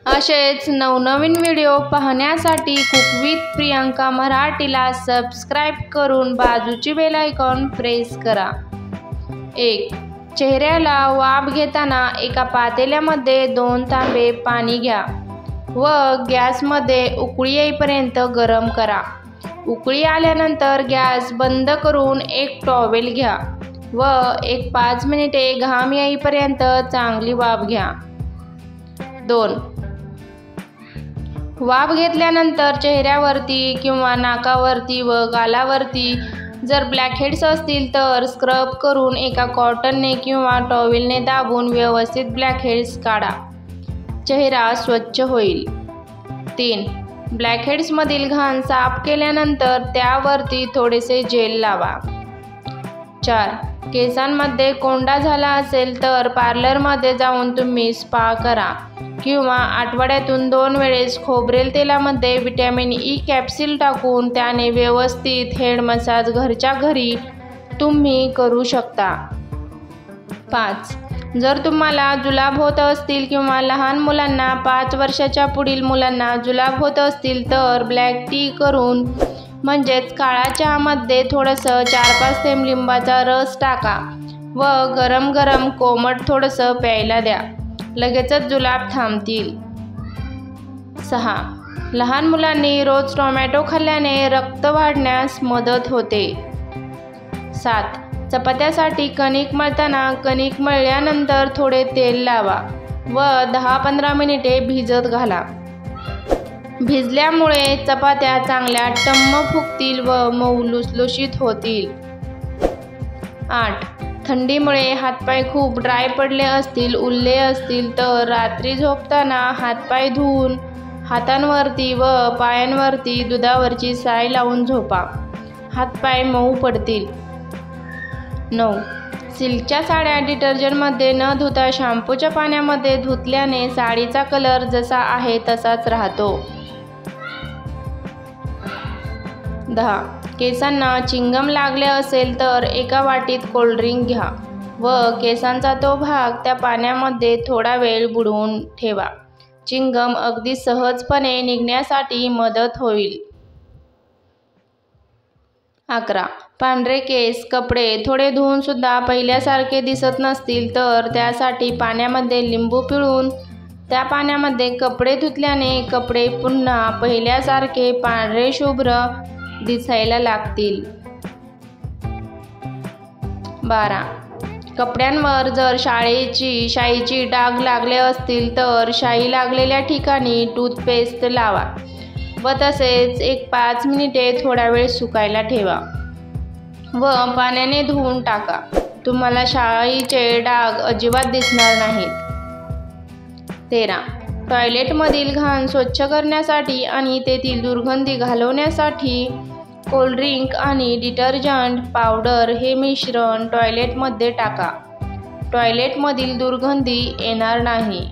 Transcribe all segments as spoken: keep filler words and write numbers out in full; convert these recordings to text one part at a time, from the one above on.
असेच नवनवीन व्हिडिओ पाहण्यासाठी कुक विथ प्रियंका मराठीला सबस्क्राईब करून बाजूची बेल आयकॉन प्रेस करा। एक चेहऱ्याला वाफ घेताना एका पातेल्यामध्ये दोन तांबे पाणी घ्या व गॅसमध्ये उकळी येईपर्यंत गरम करा। उकळी आल्यानंतर गॅस बंद करून एक टॉवेल घ्या व एक पाच मिनिटे घाम येईपर्यंत चांगली वाफ घ्या। दोन वाफ घेतल्यानंतर चेहऱ्यावरती किंवा नाकावरती व गालावरती जर ब्लॅकहेड्स असतील तर स्क्रब करून एका कॉटनने किंवा टॉवेलने दाबून व्यवस्थित ब्लॅकहेड्स काढा, चेहरा स्वच्छ होईल। तीन ब्लॅकहेड्समधील घाण साफ केल्यानंतर त्यावरती थोडेसे जेल लावा। चार केसांमध्ये कोंडा झाला असेल तर पार्लरमध्ये जाऊन तुम्ही स्पा करा किंवा आठवड्यातून दोन वेळेस खोबरेल तेलामध्ये विटॅमिन ई कॅप्सूल टाकून त्याने व्यवस्थित हेड मसाज घरच्या घरी तुम्ही करू शकता। पाच जर तुम्हाला जुलाब होत असतील किंवा लहान मुलांना पाच वर्षाच्या पुढील मुलांना जुलाब होत असतील तर ब्लॅक टी करून म्हणजेच काळा चहामध्ये थोडंसं चार पाच थेंब लिंबाचा रस टाका व गरम गरम कोमट थोडंसं प्यायला द्या, लगेचच जुलाब थांबतील। सहा लहान मुलांनी रोज टोमॅटो खाल्ल्याने रक्त वाढण्यास मदत होते। सात चपात्यासाठी कणिक मळताना कणिक मळल्यानंतर थोडे तेल लावा व दहा पंधरा मिनिटे भिजत घाला। भिजल्यामुळे चपात्या चांगल्या टम्म फुगतील व मऊ लुसलुशीत होतील। आठ थंडीमुळे हातपाय खूप ड्राय पडले असतील, उरले असतील तर रात्री झोपताना हातपाय धुवून हातांवरती व पायांवरती दुधावरची साय लावून झोपा, हातपाय मऊ पडतील। नऊ सिल्कच्या साड्या डिटर्जंटमध्ये न धुता शॅम्पूच्या पाण्यामध्ये धुतल्याने साडीचा कलर जसा आहे तसाच राहतो। दहा केसांना चिंगम लागले असेल तर एका वाटीत कोल्ड्रिंक घ्या व केसांचा तो भाग त्या पाण्यामध्ये थोडा वेळ बुडवून ठेवा, चिंगम अगदी सहजपणे निघण्यासाठी मदत होईल। अकरा पांढरे केस कपडे थोडे धुवून सुद्धा पहिल्यासारखे दिसत नसतील तर त्यासाठी पाण्यामध्ये लिंबू पिळून त्या पाण्यामध्ये कपडे धुतल्याने कपडे पुन्हा पहिल्यासारखे पांढरे शुभ्र दिसायला लागतील। बारा कपड्यांवर जर शाळेची शाईची डाग लागले असतील तर शाई लागलेल्या ठिकाणी टूथपेस्ट लावा व तसेच एक पाच मिनिटे थोडा वेळ सुकायला ठेवा व पाण्याने धुवून टाका, तुम्हाला शाईचे डाग अजिबात दिसणार नाहीत। तेरा टॉयलेटमधील घाण स्वच्छ करण्यासाठी आणि तेथील दुर्गंधी घालवण्यासाठी कोल्ड्रिंक आणि डिटर्जंट पावडर हे मिश्रण टॉयलेटमध्ये टाका, टॉयलेटमधील दुर्गंधी येणार नाही।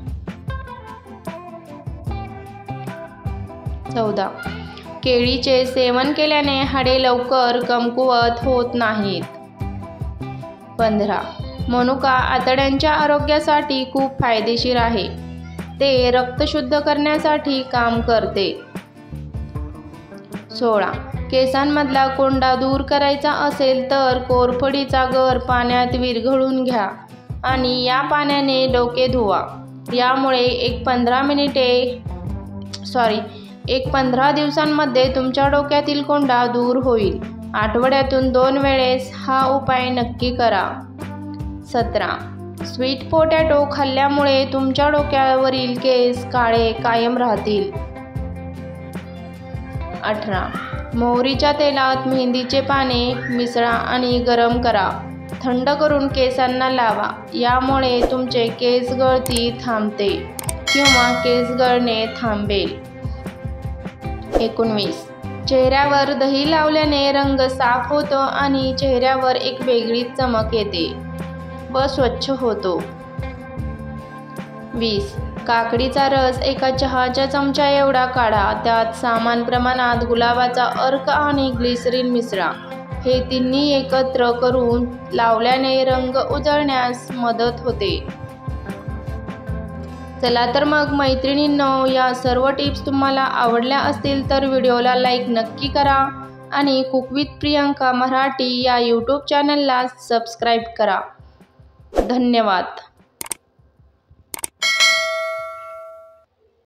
चौदा केळीचे सेवन केल्याने हाडे लवकर कमकुवत होत नाहीत। पंधरा मनुका आतड्यांच्या आरोग्यासाठी खूप फायदेशीर आहे, ते रक्त शुद्ध करण्यासाठी काम करते। सोळा केसांमधला कोंडा दूर करायचा असेल तर कोरफडीचा गर पाण्यात विरघळून घ्या आणि या पाण्याने डोके धुवा, यामुळे एक पंधरा मिनिटे सॉरी एक पंधरा दिवसांमध्ये तुमच्या डोक्यातील कोंडा दूर होईल। आठवड्यातून दोन वेळेस हा उपाय नक्की करा। सतरा स्वीट पोटॅटो खाल्ल्यामुळे तुमच्या डोक्यावरील केस काळे कायम राहतील। अठरा मोहरीच्या तेलात मेहंदीचे पाने मिसळा आणि गरम करा, थंड करून केसांना लावा, यामुळे तुमचे केस गळती थांबते किंवा केस गळणे थांबेल। एकोणवीस चेहऱ्यावर दही लावल्याने रंग साफ होतो आणि चेहऱ्यावर एक वेगळीच चमक येते व स्वच्छ होतो। वीस काकडीचा रस एका चहाच्या चमचा एवढा काढा, त्यात समान प्रमाणात गुलाबाचा अर्क आणि ग्लिसरीन मिसळा, हे तिन्ही एकत्र करून लावल्याने रंग उजळण्यास मदत होते। चला तर मग मैत्रिणींनो, या सर्व टिप्स तुम्हाला आवडल्या असतील तर व्हिडिओला लाईक नक्की करा आणि कुक विथ प्रियंका मराठी या यूट्यूब चॅनलला सबस्क्राईब करा. धन्यवाद.